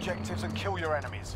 objectives and kill your enemies.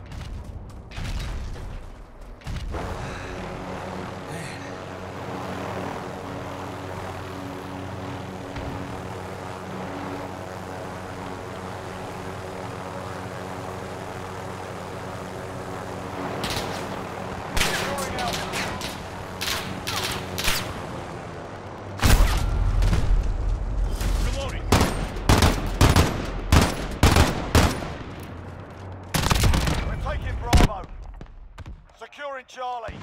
Securing Charlie.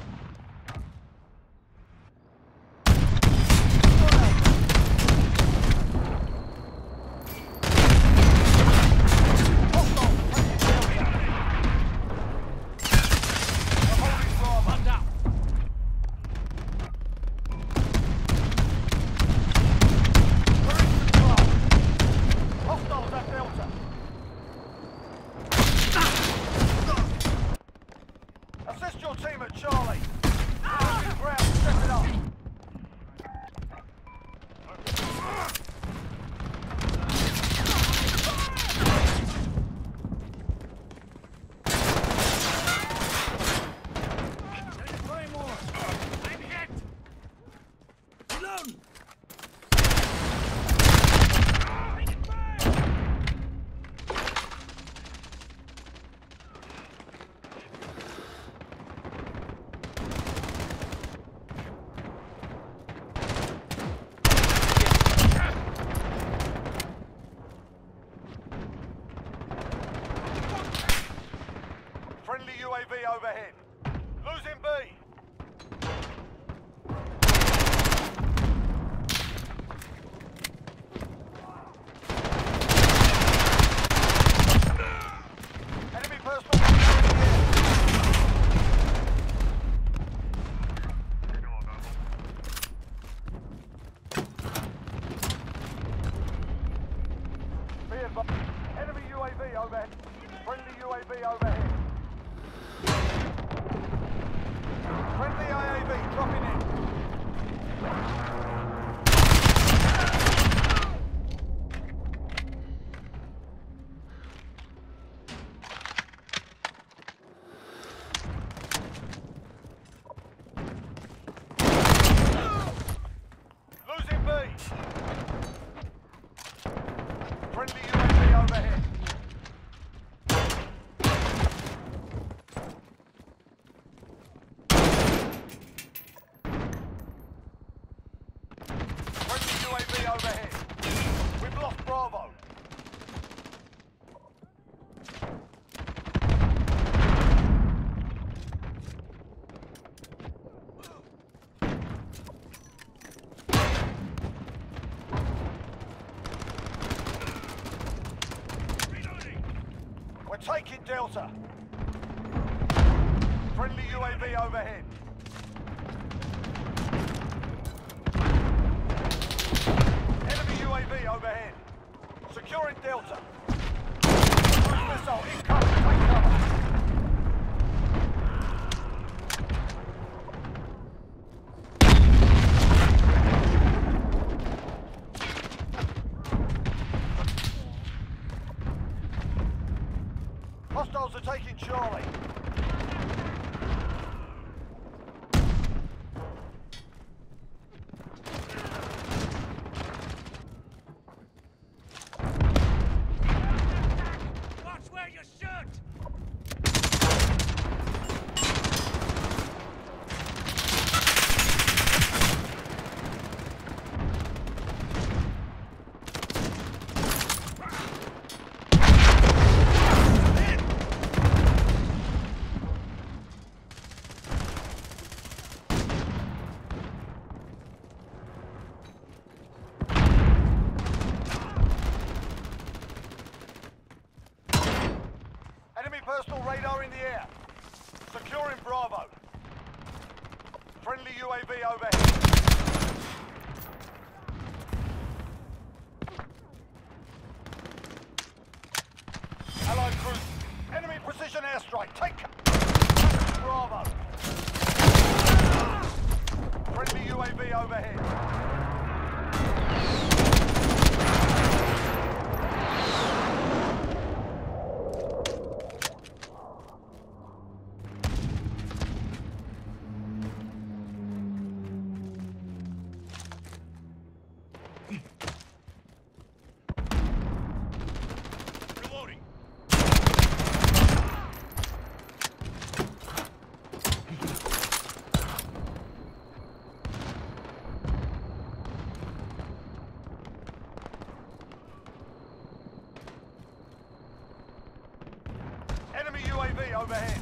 Assist your team at Charlie. Ground, step it up. Friendly UAV overhead. Losing B. Enemy personal. Be advised. Enemy UAV overhead. Friendly UAV overhead. Friendly IAV dropping in. Losing B. Friendly UAV overhead. UAV overhead. We've lost Bravo. We're taking Delta. Friendly UAV overhead. UAV overhead. Securing Delta. Cruise missile incoming. Take cover. Hostiles are taking Charlie. Enemy personal radar in the air. Securing Bravo. Friendly UAV overhead. Allied cruise. Enemy precision airstrike. Take Bravo. Friendly UAV overhead. UAV overhead.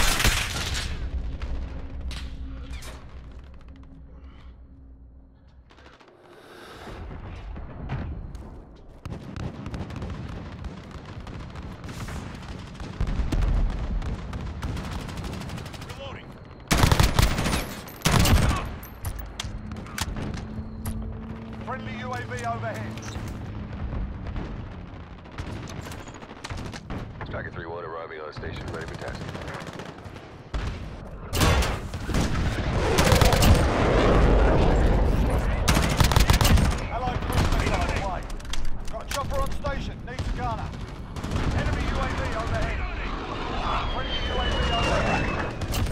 Friendly UAV overhead. Striker 3-1 arriving on station, ready for tasking. Allied cruise missile on the way. Got a chopper on station, needs a gunner. Enemy UAV overhead. Friendly UAV overhead.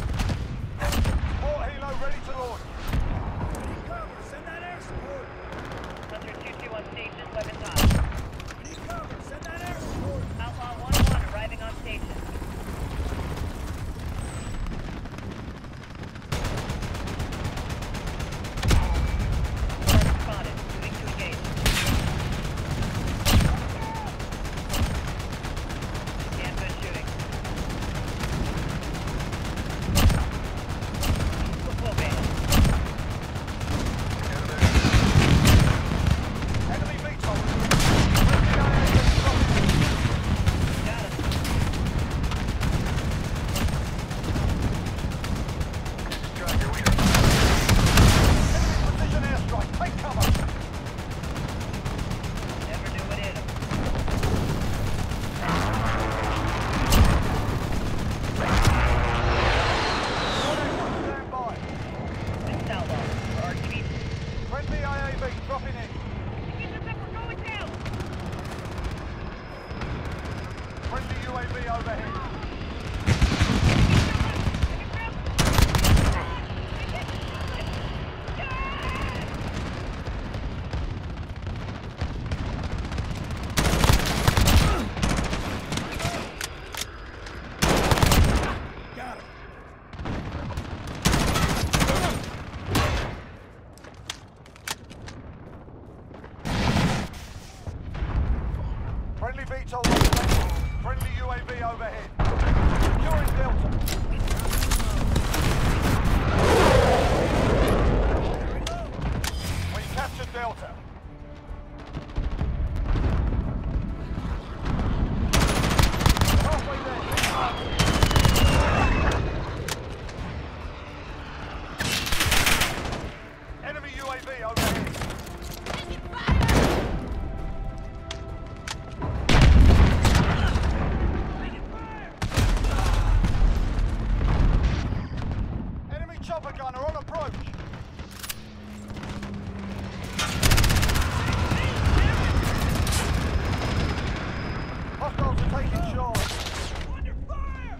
Port helo ready to launch. Send that air support! Hunter 2-2 on station, weapons on. Need cover! Send that air support! Outlaw 1-1 arriving on station. Target spotted. Moving to engage. Stand good shooting. Full band. Enemy VTOL. Friendly IAV dropping. Got him. Striker, we Enemy precision airstrike, take cover. Never knew what hit him. Stand by. This is Outlaw. RTV. Friendly IAV dropping in. We're going down. Friendly UAV overhead. Got him! Friendly VTOL on station. Friendly UAV overhead. Securing Delta. We captured Delta. Halfway there. Enemy UAV overhead. Enemy chopper gunner on approach. Hostiles are taking shore. Under fire!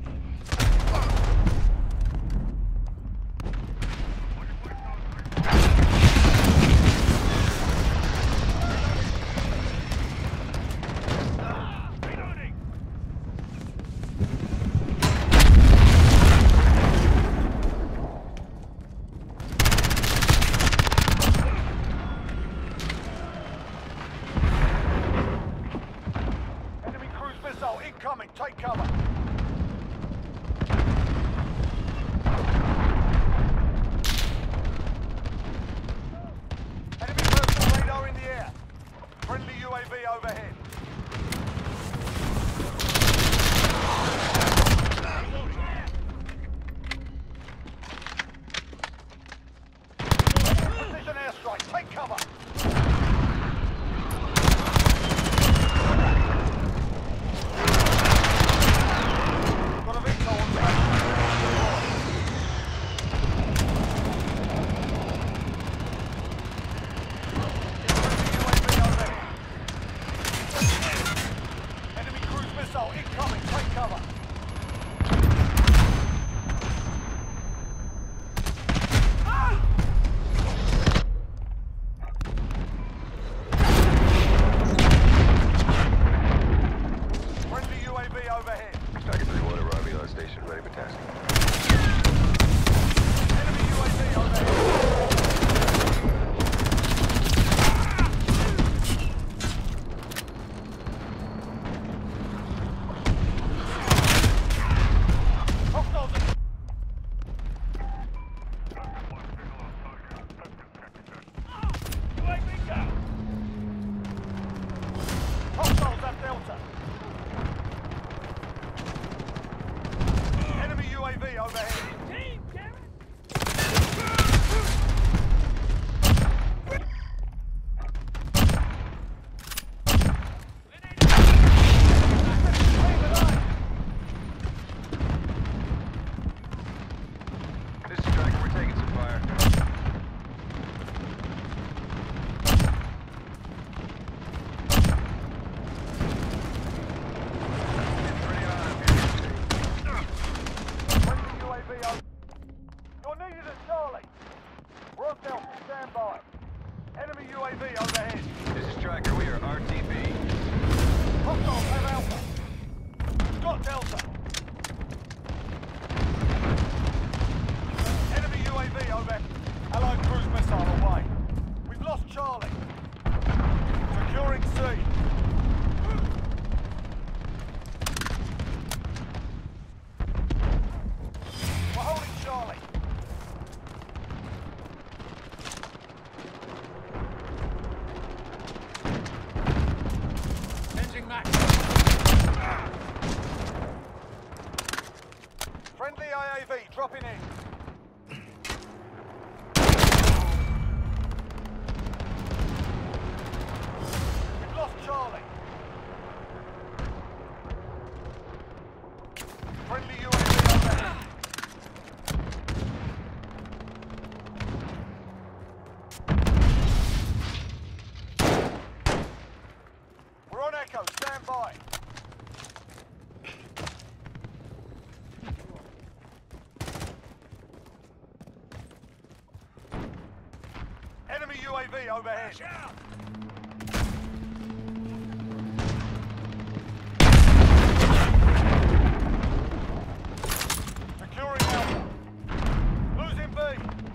Enemy cruise missile incoming. Take cover. Enemy personal radar in the air. Friendly UAV overhead. Precision airstrike. Take cover. Got a VTOL on station. UAV overhead. out. Hostiles at Delta. Enemy UAV overhead. Team, damn it! This is Striker, we're taking some fire. It's pretty hot up here. Friendly UAV over. You're needed at Charlie. We're on Delta, stand by. Enemy UAV overhead. This is Striker, we are RTB. Hostiles have Alpha. Got Delta. Enemy UAV overhead. Allied cruise missile away. We've lost Charlie. Securing C. We're holding Charlie. Changing max. Friendly IAV dropping in. We've lost Charlie. Friendly UAV overhead. We're on Echo, stand by. Enemy UAV overhead. Watch out! Securing Alpha. Losing B.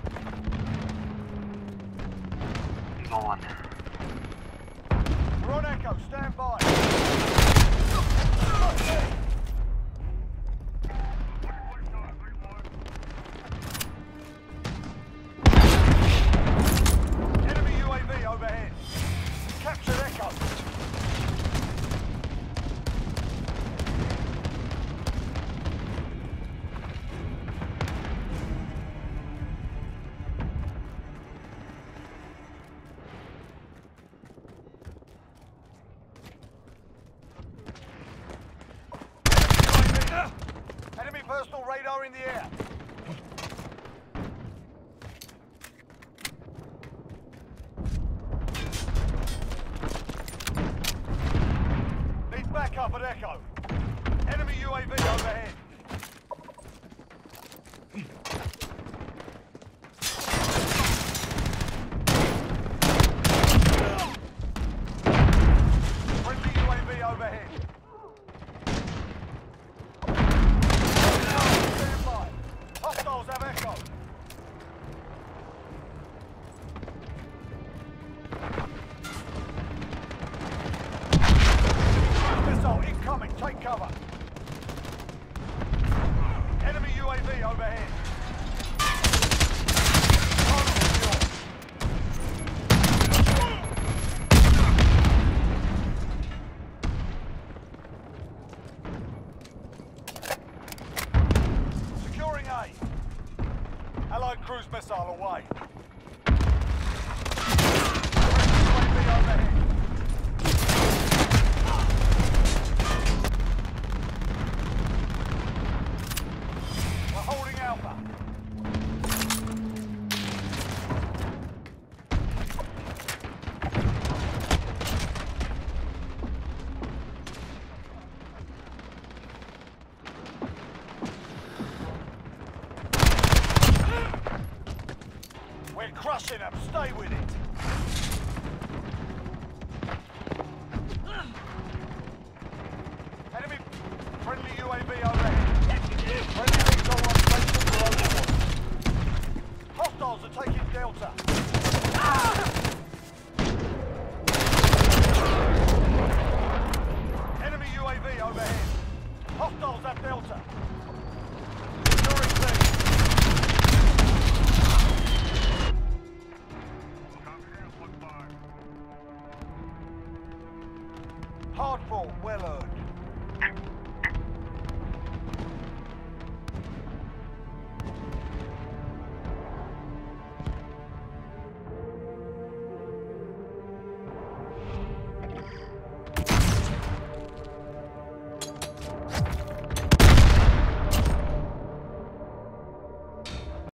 We're on Echo, stand by. Enemy UAV overhead. Captured Echo. Enemy personal radar in the air. Need backup at Echo. Enemy UAV overhead. Friendly UAV overhead. Stand by. Hostiles have Echo. Missile incoming. Take cover. Enemy UAV overhead. Target secure. Securing A. Allied cruise missile away. UAV overhead. We're holding Alpha. We're crushing them. Stay with it. Enemy friendly UAV overhead. Friendly missile on station for overwatch. Hostiles are taking Delta.